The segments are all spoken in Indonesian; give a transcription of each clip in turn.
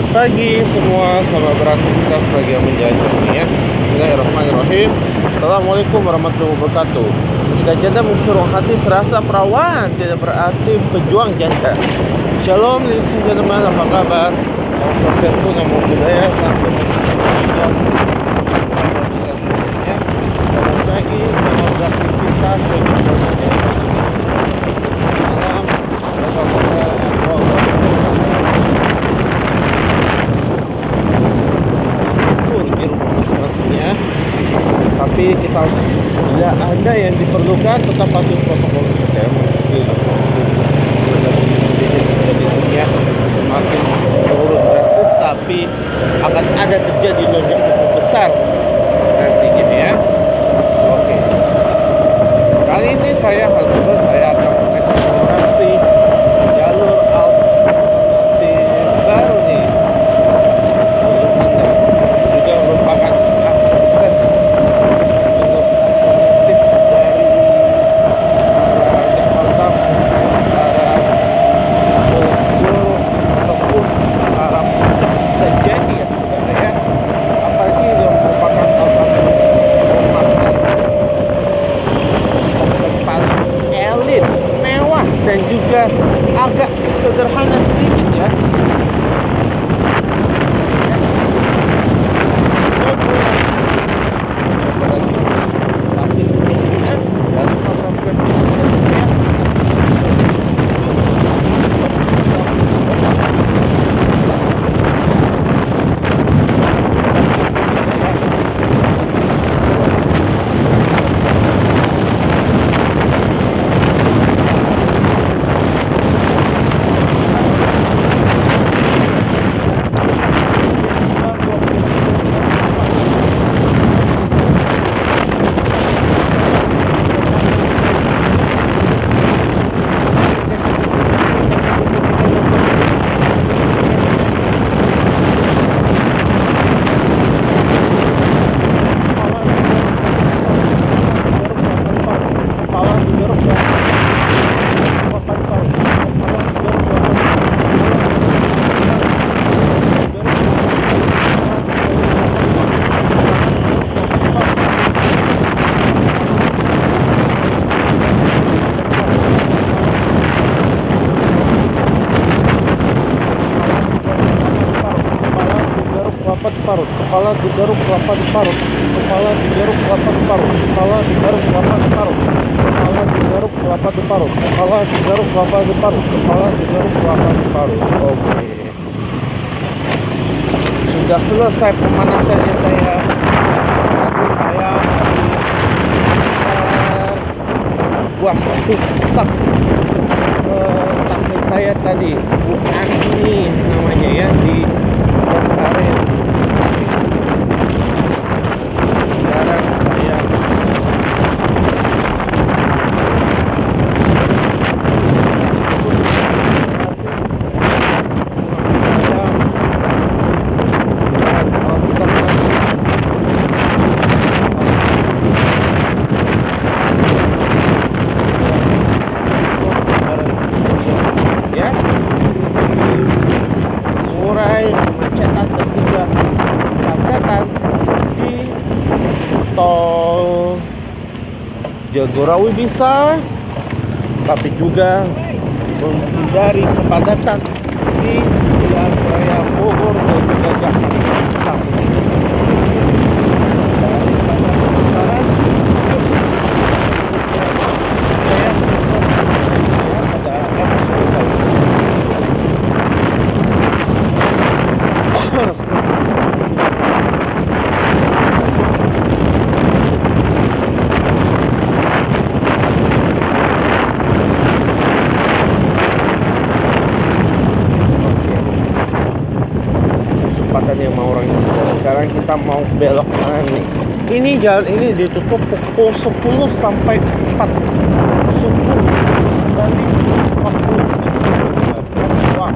pagi semua, selamat beraktivitas bagi yang menjalankan ya. Bismillahirrahmanirrahim. Assalamualaikum warahmatullahi wabarakatuh. Jika janda mengurung hati serasa perawan, tidak berarti pejuang janda. Shalom ladies and gentlemen, apa kabar? Proses itu nama budaya sampai kita semuanya. Selamat pagi, selamat beraktivitas bagi yang menjalankan malam. Tapi kita harus, bila ada yang diperlukan, tetap patuhi protokol kesehatan. Di dunia semakin menurun drastis, tapi akan ada terjadi lonjakan besar nanti gitu ya. Oke. Kali ini saya akan mengeksplorasi jalur alternatif baru nih untuk Anda. Juga merupakan akses dan juga agak sederhana sedikit ya. Tapi sedikitnya dalam program kepala digaruk kelapa di parut, kepala digaruk kelapa di parut, kepala digaruk kelapa di parut, kepala digaruk kelapa di parut, kepala digaruk kelapa di parut, kepala digaruk kelapa di parut. Oke. Sudah selesai pemanasannya saya. Wah, susah. Takut saya tadi bukan ini namanya ya, di rest area. Sekarang saya tol Jagorawi bisa, tapi juga menghindari kepadatan di Jalan Raya Bogor dan juga Jakarta. Yang mau orang sekarang kita mau belok kanan nih. Ini jalan ini ditutup pukul 10 sampai 4 subuh dari 40. Wah.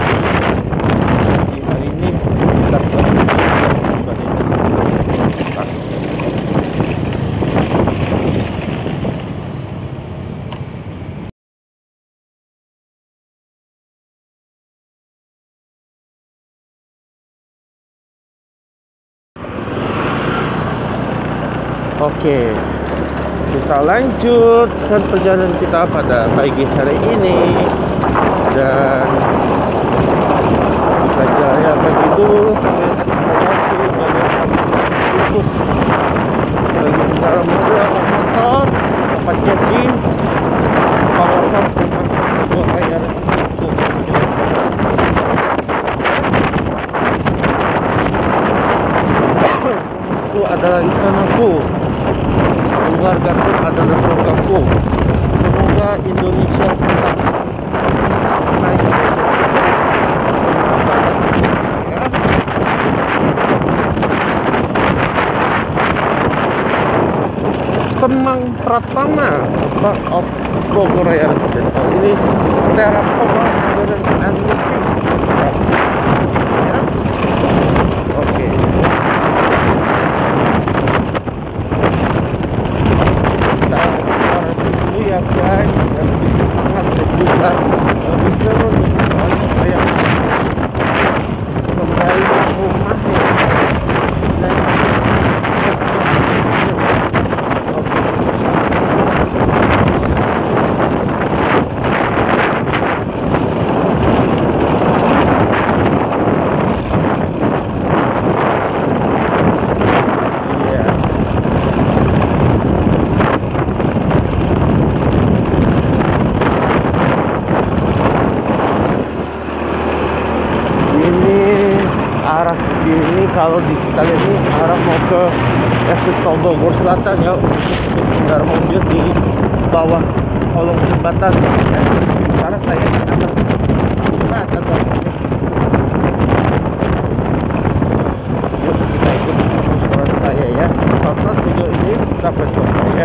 Hari ini kita Oke, kita lanjutkan perjalanan kita pada pagi hari ini. Dan kita jalan pagi dulu sambil eksplorasi jalur khusus bagi kendaraan mobil atau motor dapat jadi kawasan Bogor Raya tersebut. Itu adalah istanaku, keluargaku adalah surgaku. Semoga Indonesia tetap naik ya. Kemang Pratama, Park of Bogor Raya Residential. Ini Terracotta Modern and Living ya. Oke. Kita eksplorasi dulu ya guys, dan lebih semangat dan juga lebih seru untuk saya kembali ke rumahnya. Dan kalau di kita lihat ini arah mau ke Exit Tol Bogor Selatan ya, khusus untuk kendaraan mobil di bawah kolong jembatan ya. Karena saya di atas jembatan yuk kita ikut suara saya ya, tonton video ini sampai selesai ya.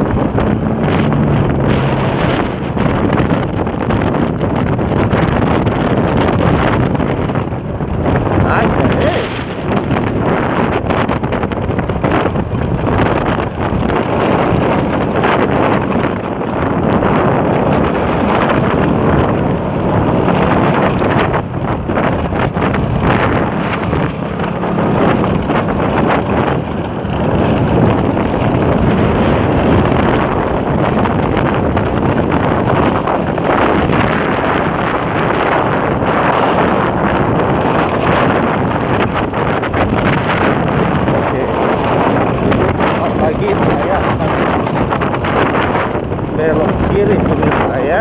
Belok kiri pemirsa ya.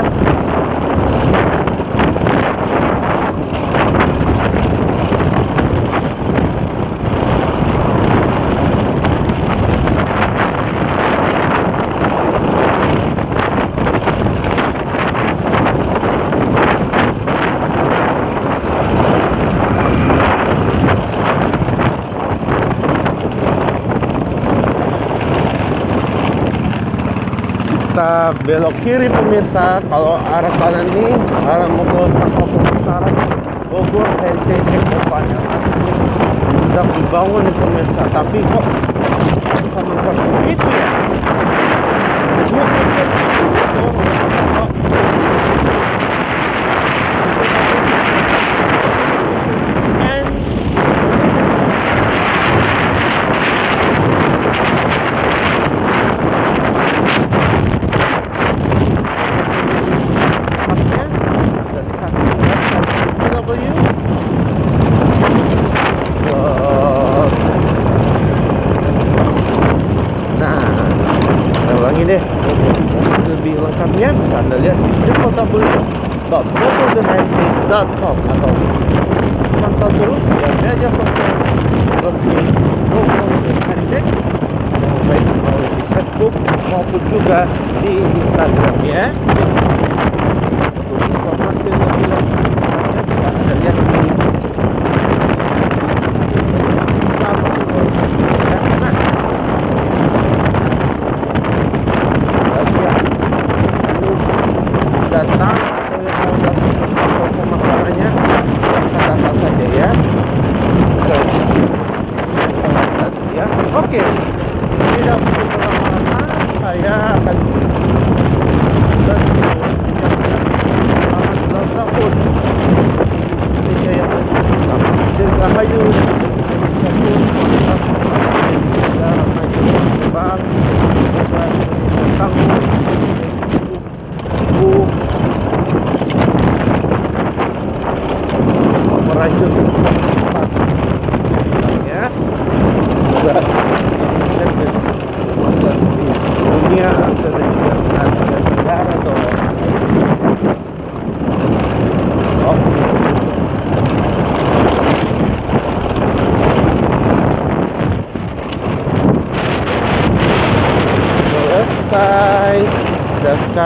Kita belok kiri pemirsa. Kalau arah kanan ini arah mau ke Taman Pemasaran Bogor NTT depannya sedang dibangun nih pemirsa, tapi kok sama seperti itu ya. Lebih lengkapnya bisa Anda lihat di www.bogordenheritage.com atau pantau terus ya media sosial resmi Bogor Heritage, baik melalui di Facebook maupun juga di Instagram ya. Untuk informasi lebih lengkapnya bisa Anda lihat di datang atau yang mau datang pemasarannya datang saja ya. Ya oke, tidak perlu berlama-lama, saya akan selamat tahun Indonesia yang dirgahayu, Indonesia pun maju,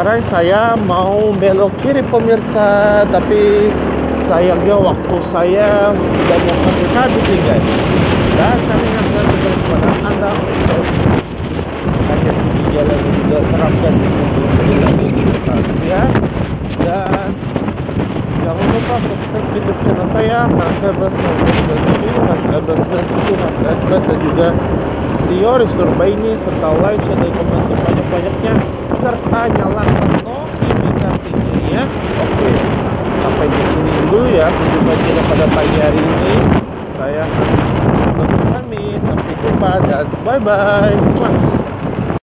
sekarang saya mau belok kiri pemirsa, tapi sayangnya waktu saya udah mau habis nih guys. Dan kami akan kepada Anda untuk hanya di jalan juga terapkan disiplin perilaku ya. Dan jangan lupa subscribe YouTube channel saya, Mas Ebras dan juga Dioris Nurbaini, serta like, share, dan komen sebanyak-banyaknya, serta nyalakan notifikasinya ya. Oke, sampai di sini dulu ya perjumpaan kita pada pagi hari ini. Saya harus pamit, sampai jumpa dan bye bye.